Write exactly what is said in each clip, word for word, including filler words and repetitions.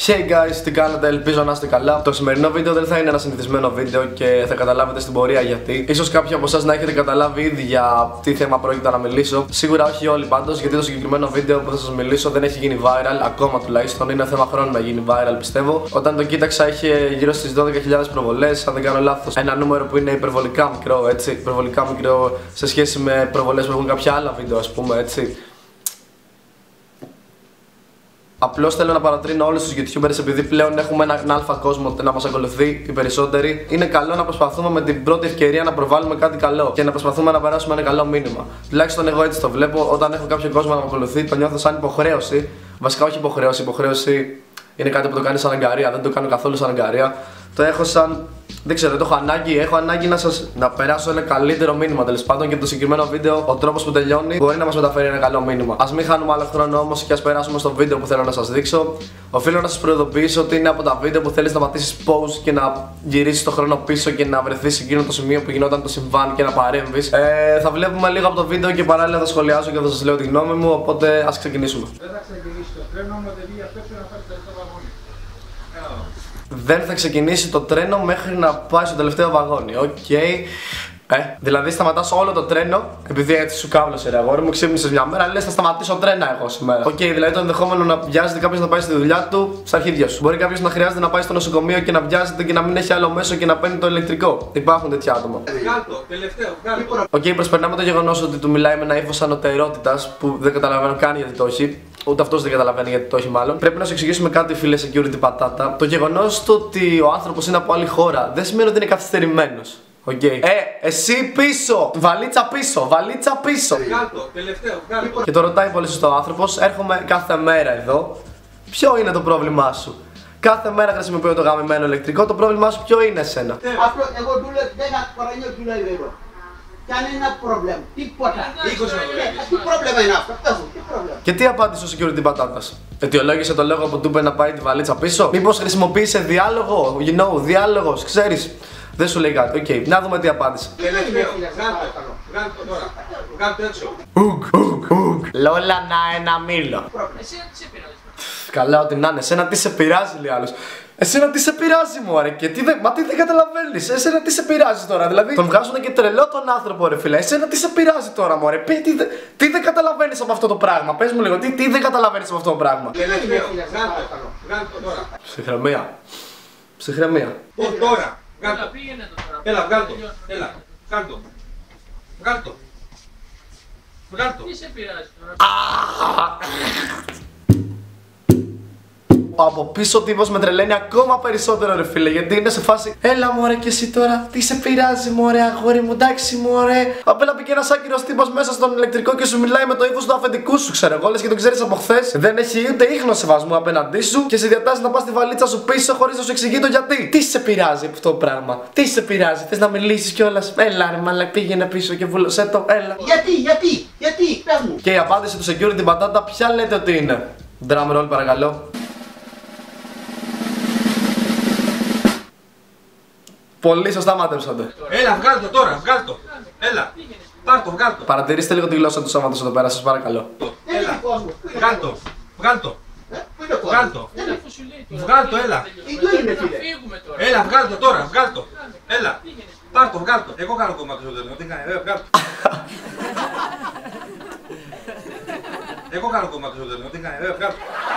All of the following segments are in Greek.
Hey guys, τι κάνετε, ελπίζω να είστε καλά. Το σημερινό βίντεο δεν θα είναι ένα συνηθισμένο βίντεο και θα καταλάβετε στην πορεία γιατί. Ίσως κάποιοι από εσάς να έχετε καταλάβει ήδη για τι θέμα πρόκειται να μιλήσω. Σίγουρα όχι όλοι πάντως, γιατί το συγκεκριμένο βίντεο που θα σας μιλήσω δεν έχει γίνει viral, ακόμα τουλάχιστον. Είναι θέμα χρόνου να γίνει viral, πιστεύω. Όταν το κοίταξα είχε γύρω στις δώδεκα χιλιάδες προβολές, αν δεν κάνω λάθος. Ένα νούμερο που είναι υπερβολικά μικρό, έτσι. Υπερβολικά μικρό σε σχέση με προβολές που έχουν κάποια άλλα βίντεο, ας πούμε, έτσι. Απλώς θέλω να παρατρύνω όλους τους YouTubers, επειδή πλέον έχουμε έναν αλφα κόσμο να μας ακολουθεί οι περισσότεροι. Είναι καλό να προσπαθούμε με την πρώτη ευκαιρία να προβάλλουμε κάτι καλό και να προσπαθούμε να περάσουμε ένα καλό μήνυμα. Τουλάχιστον εγώ έτσι το βλέπω. Όταν έχω κάποιο κόσμο να με ακολουθεί, το νιώθω σαν υποχρέωση. Βασικά, όχι υποχρέωση. Υποχρέωση είναι κάτι που το κάνει σαν αγκαρία. Δεν το κάνω καθόλου σαν αγκαρία. Το έχω σαν. Δεν ξέρω, το έχω ανάγκη. Έχω ανάγκη να σας να περάσω ένα καλύτερο μήνυμα τέλος πάντων και το συγκεκριμένο βίντεο, ο τρόπος που τελειώνει, μπορεί να μας μεταφέρει ένα καλό μήνυμα. Ας μην χάνουμε άλλο χρόνο όμως και ας περάσουμε στο βίντεο που θέλω να σας δείξω. Οφείλω να σας προειδοποιήσω ότι είναι από τα βίντεο που θέλεις να πατήσεις pause και να γυρίσεις το χρόνο πίσω και να βρεθείς σε εκείνο το σημείο που γινόταν το συμβάν και να παρέμβεις. Ε, θα βλέπουμε λίγο από το βίντεο και παράλληλα θα σχολιάζω και θα σας λέω τη γνώμη μου. Οπότε ας ξεκινήσουμε. Δεν θα ξεκινήσει το τρένο, όμως δεν βγει αυτό να πάρει το τελευταίο βαγόνι. Δεν θα ξεκινήσει το τρένο μέχρι να πάει στο τελευταίο βαγόνι. Οκ. Okay. Ε, δηλαδή σταματάς όλο το τρένο, επειδή έτσι σου κάβλωσε ρε αγόρι μου, ξύπνησες μια μέρα, λες θα σταματήσω τρένα εγώ σήμερα. Οκ, okay, δηλαδή το ενδεχόμενο να βιάζεται κάποιος να πάει στη δουλειά του στα αρχίδια σου. Μπορεί κάποιος να χρειάζεται να πάει στο νοσοκομείο και να βιάζεται και να μην έχει άλλο μέσο και να παίρνει το ηλεκτρικό. Υπάρχουν τέτοια άτομα. Βγάλτο, τελευταίο, βγάλτο. Οκ, okay, προσπερνάμε το γεγονός ότι του μιλάει με ένα ύφος ανωτερότητας που δεν καταλαβαίνω καν γιατί το έχει. Ούτε αυτός δεν καταλαβαίνει γιατί το έχει μάλλον. Πρέπει να σου εξηγήσουμε κάτι, φίλε security πατάτα. Το γεγονός του ότι ο άνθρωπος είναι από άλλη χώρα δεν σημαίνει ότι είναι καθυστερημένος. Οκ. Okay. Ε, εσύ πίσω! Βαλίτσα πίσω! Βαλίτσα πίσω! Βγάλτο, τελευταίο, βγάλτο. Και το ρωτάει πολύ σωστό ο άνθρωπος. Έρχομαι κάθε μέρα εδώ. Ποιο είναι το πρόβλημά σου? Κάθε μέρα χρησιμοποιώ το γαμημένο ηλεκτρικό. Το πρόβλημά σου ποιο είναι εσένα? Αυτό εγώ δούλευα δέκα χρόνια δουλεύω. Κανένα πρόβλημα, τίποτα. είκοσι Τι πρόβλημα είναι αυτό, πες μου, τι πρόβλημα. Και τι απάντησε ο security πατάτας? Αιτιολόγησε το λόγο που του είπε να πάει τη βαλίτσα πίσω? Μήπως χρησιμοποίησε διάλογο? You know, διάλογος, ξέρεις. Δεν σου λέει κάτι. Οκ, okay. Να δούμε τι απάντησε. Τελευταίο, βγάλτο, βγάλτο τώρα. Βγάλτο έξω. Ουγ, ουγ, ουγ. Λόλα να ένα μήλο. Εσένα τι σε πειράζει? Καλά, ό,τι να είναι. Εσένα τι σε πειράζει, λέει άλλος. Εσένα τι σε πειράζει, μωρέ, και τι δεν. Μα τι δεν καταλαβαίνεις. Εσένα τι σε πειράζει τώρα, δηλαδή. Τον βγάζουν και τρελό τον άνθρωπο, ρε φίλε. Εσένα τι σε πειράζει τώρα, μωρέ. Πει, τι, τι δεν καταλαβαίνεις από αυτό το πράγμα. Πες μου λίγο, τι, τι δεν καταλαβαίνεις από αυτό το πράγμα. Τελευταίο, βγάλτο, βγάλτο τώρα. Ψυχραιμία. Ψυχραιμία. Ω, τώρα. Βγάλτο. Πήγαινε το τώρα. Έλα, βγάλτο. Έλα, βγάλτο. Βγάλτο. Βγάλτο. Τι σε πειράζει τώρα? Ο από πίσω τύπος με τρελαίνει ακόμα περισσότερο, ρε φίλε, γιατί είναι σε φάση. Έλα μωρέ και εσύ τώρα, τι σε πειράζει μωρέ αγόρι μου, εντάξει μωρέ. Απέλα πήγε ένας άκυρος τύπος μέσα στον ηλεκτρικό και σου μιλάει με το ύφος του αφεντικού σου, ξέρω εγώ, λες και τον ξέρεις από χθες. Δεν έχει ούτε ίχνος σεβασμού απέναντί σου και σε διατάζει να πας τη βαλίτσα σου πίσω χωρίς να σου εξηγεί το γιατί. Τι σε πειράζει αυτό το πράγμα, τι σε πειράζει, θες να μιλήσεις κιόλας? Έλα ρε μαλα, πήγαινε πίσω και βούλωσέ το, έλα. Γιατί, γιατί, γιατί, πες μου. Και η απάντηση του security πατάτα ποια λέτε ότι είναι? Drum roll παρακαλώ. Πολύ σωστά μάτεψατε. Έλα, βγάλτο τώρα, βγάλτο. Έλα, πάρτο, βγάλτο. Παρατηρήστε λίγο τη γλώσσα του σώματος εδώ πέρα, σας παρακαλώ. Έλα, βγάλτο, βγάλτο. Πού είναι ο Βγάλτο. Δεν αφού σου λέει τώρα. Βγάλτο, έλα. Εκεί είναι, Να φίλε. φύγουμε τώρα. Έλα, βγάλτο τώρα, βγάλτο. Έλα, πάρτο, βγάλτο. Εγώ κάνω κομμάτι στο τέλος, τι κάνει, ε, βγάλτο. Εγώ κάνω κομμάτι στο τέλος, τι κάνει, ε, βγάλτο.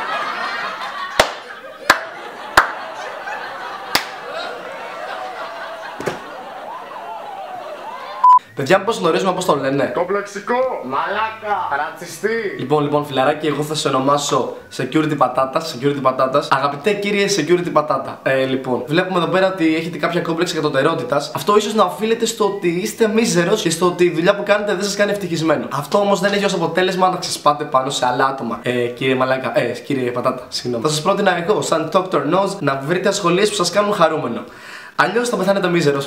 Παιδιά, μήπως γνωρίζουμε πώς τον λένε? Κομπλεξικό! Μαλάκα! Ρατσιστή! Λοιπόν, λοιπόν, φιλαράκι, εγώ θα σε ονομάσω security πατάτα. Security πατάτας. Αγαπητέ κύριε security πατάτα. Ε, λοιπόν, βλέπουμε εδώ πέρα ότι έχετε κάποια κόμπλεξη κατωτερότητας. Αυτό ίσως να οφείλεται στο ότι είστε μίζερος και στο ότι η δουλειά που κάνετε δεν σας κάνει ευτυχισμένο. Αυτό όμως δεν έχει ως αποτέλεσμα να ξεσπάτε πάνω σε άλλα άτομα. Ε, κύριε Μαλάκα, ε, κύριε πατάτα, συγγνώμη. Θα σας πρότεινα εγώ, σαν doctor knows, να βρείτε ασχολίες που σας κάνουν χαρούμενο. Αλλιώς θα πεθάνετε μίζερος.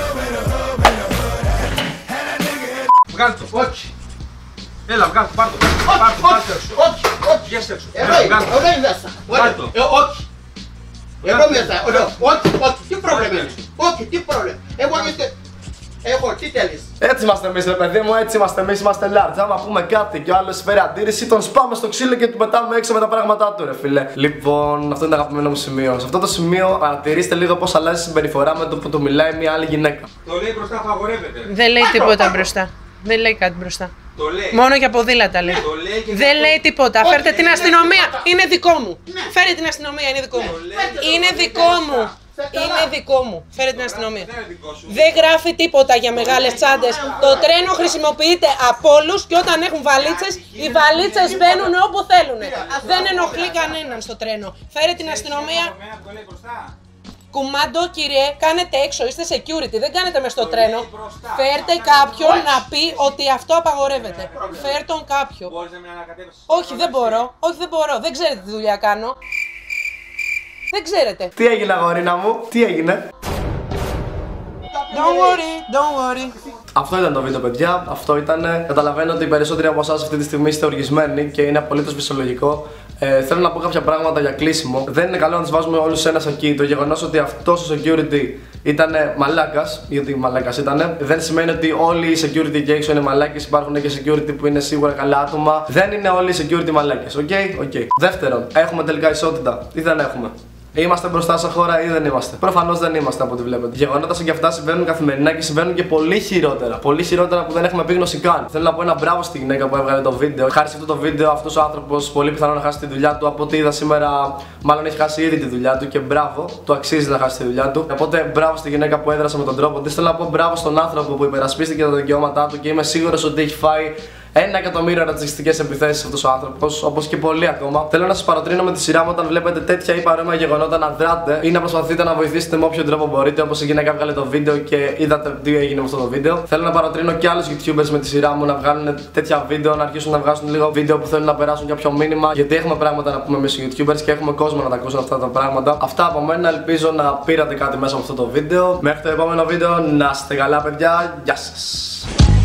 Βγάλτο, όχι. Έλα, βγάλτο, πάρτο. Πάρτο, πάρτο έξω. Όχι, όχι. Βγες έξω. Εδώ Έλα, είναι, βγάλτο. εδώ είναι μέσα. Βγάλτο. Ε, όχι. Εδώ μέσα, εδώ. Όχι, όχι. Τι πρόβλημα είναι? Όχι, τι πρόβλημα. Εγώ είστε. Εγώ, τι θέλεις? Ε, Έτσι είμαστε εμείς, ρε παιδί μου, έτσι είμαστε εμείς, είμαστε large. Άμα πούμε κάτι και ο άλλος φέρει αντίρρηση, τον σπάμε στο ξύλο και του πετάμε έξω με τα πράγματά του, ρε φίλε. Λοιπόν, αυτό είναι το αγαπημένο μου σημείο. Σε αυτό το σημείο παρατηρήστε λίγο πώς αλλάζει η συμπεριφορά με το που του μιλάει μια άλλη γυναίκα. Το λέει μπροστά, απαγορεύεται. Δεν λέει τίποτα μπροστά. Δεν λέει κάτι μπροστά. Το λέει. Μόνο για ποδήλατα λέει. Το λέει και Δεν το- λέει τίποτα. Όχι, Φέρτε την είναι αστυνομία. τίποτα. Είναι δικό μου. Ναι. Φέρε την αστυνομία, είναι δικό μου. Φέρτε το, Είναι δεν δικό είναι μου. αυτά. Είναι δικό μου. Φέρε την αστυνομία. Δεν είναι δικό σου. Δεν γράφει τίποτα για μεγάλες τσάντες. Το τρένο χρησιμοποιείται από όλους και όταν έχουν βαλίτσες, οι βαλίτσες μπαίνουν όπου θέλουν. Δεν ενοχλεί κανέναν στο τρένο. Φέρε την αστυνομία. Το λέει μπροστά. Κουμάντο, κύριε, κάνετε έξω, είστε security, δεν κάνετε μες στο τρένο. μπροστά. Φέρτε κάποιον να πει ότι αυτό απαγορεύεται. Φέρ τον κάποιον. Μπορείς να μην ανακατεύσεις. Όχι, δεν μπορώ. Όχι, δεν μπορώ. Δεν ξέρετε τι δουλειά κάνω. Δεν ξέρετε. Τι έγινε, αγορίνα μου, τι έγινε? Don't worry, don't worry. Αυτό ήταν το βίντεο, παιδιά. Αυτό ήταν. Καταλαβαίνω ότι οι περισσότεροι από εσάς αυτή τη στιγμή είστε οργισμένοι και είναι απολύτως φυσιολογικό. Ε, θέλω να πω κάποια πράγματα για κλείσιμο. Δεν είναι καλό να τις βάζουμε όλους σε ένα σακί. Το γεγονός ότι αυτός ο security ήταν μαλάκας, γιατί μαλάκας ήταν, δεν σημαίνει ότι όλοι οι security εκεί έξω είναι μαλάκες. Υπάρχουν και security που είναι σίγουρα καλά άτομα. Δεν είναι όλοι οι security μαλάκες. Οκ, okay? οκ. Okay. Δεύτερον, έχουμε τελικά ισότητα ή δεν έχουμε? Είμαστε μπροστά σαν χώρα ή δεν είμαστε? Προφανώς δεν είμαστε από ό,τι βλέπετε. Γεγονότα σαν και αυτά συμβαίνουν καθημερινά και συμβαίνουν και πολύ χειρότερα. Πολύ χειρότερα που δεν έχουμε επίγνωση καν. Θέλω να πω ένα μπράβο στη γυναίκα που έβγαλε το βίντεο. Χάρη σε αυτό το βίντεο, αυτός ο άνθρωπος πολύ πιθανό να χάσει τη δουλειά του. Από ό,τι είδα σήμερα, μάλλον έχει χάσει ήδη τη δουλειά του και μπράβο, του αξίζει να χάσει τη δουλειά του. Οπότε μπράβο στη γυναίκα που έδρασε με τον τρόπο της. Θέλω να πω μπράβο στον άνθρωπο που υπερασπίστηκε τα δικαιώματά του και είμαι σίγουρος ότι έχει φάει ένα εκατομμύριο ρατσιστικές επιθέσεις αυτός ο άνθρωπος, όπως και πολλοί ακόμα. Θέλω να σας παροτρύνω με τη σειρά μου όταν βλέπετε τέτοια ή παρόμοια γεγονότα να δράτε ή να προσπαθείτε να βοηθήσετε με όποιον τρόπο μπορείτε. Όπως η γυναίκα βγάλε το βίντεο και είδατε τι έγινε με αυτό το βίντεο. Θέλω να παροτρύνω και άλλους YouTubers με τη σειρά μου να βγάλουν τέτοια βίντεο, να αρχίσουν να βγάζουν λίγο βίντεο που θέλουν να περάσουν κάποιο μήνυμα. Γιατί έχουμε πράγματα να πούμε εμείς οι YouTubers και έχουμε κόσμο να τα ακούσουν αυτά τα πράγματα. Αυτά από μένα, ελπίζω να πήρατε κάτι μέσα από αυτό το βίντεο. Μέχρι το επόμενο βίντεο, να είστε καλά, παιδιά. Γεια σας.